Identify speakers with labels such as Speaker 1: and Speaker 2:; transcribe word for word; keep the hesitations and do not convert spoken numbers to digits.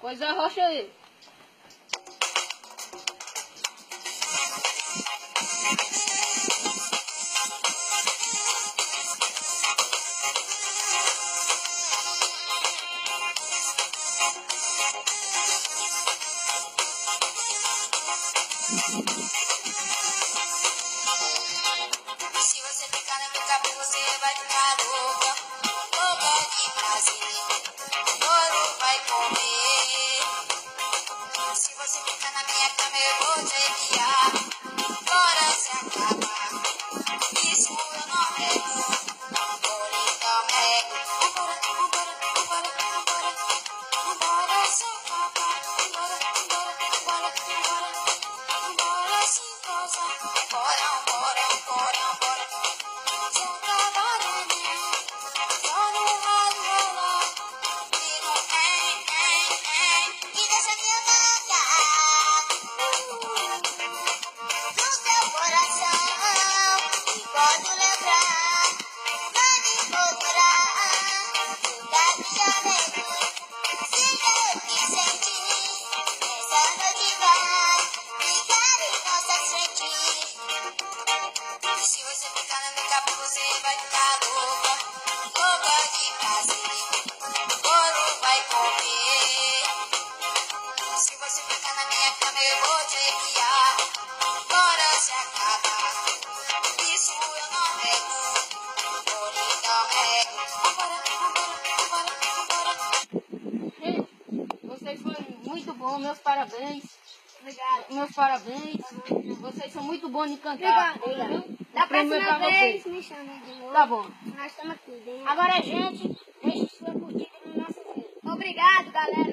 Speaker 1: Pois arrocha aí.
Speaker 2: Se você ficar na minha capa, você vai ficar louca, louca de prazer, ouro vai comer. Se você ficar na minha cama, eu vou te enviar, bora se acabar, isso eu não nego, por então nego. Vambora, vambora, vambora, vambora, vambora se acabar, vambora, vambora, vambora, vambora, vambora se gozar, bora, bora, bora, bora. Pode lembrar, vai me procurar, da minha mente. Se eu te sentir, essa noite vai ficar em nossa frente. Se você ficar na minha capa, você vai ficar louca, louca de prazer, ouro vai comer. Se você ficar na minha cama, eu vou te enviar, bora se acabar. Isso eu não nego, por então nego. Vambora, vambora, vambora, vambora.
Speaker 1: Gente, vocês foram muito bons, meus parabéns.
Speaker 3: Obrigado.
Speaker 1: Meus parabéns. Vocês são muito bons de cantar.
Speaker 3: Obrigado.
Speaker 1: Viu?
Speaker 3: Da
Speaker 1: Prêmio é
Speaker 3: próxima
Speaker 1: pra
Speaker 3: vez,
Speaker 1: vocês.
Speaker 3: me chama de novo.
Speaker 1: Tá bom.
Speaker 3: Nós estamos aqui dentro.
Speaker 4: Agora, gente, deixe sua curtida no nosso vídeo.
Speaker 3: Obrigado, galera.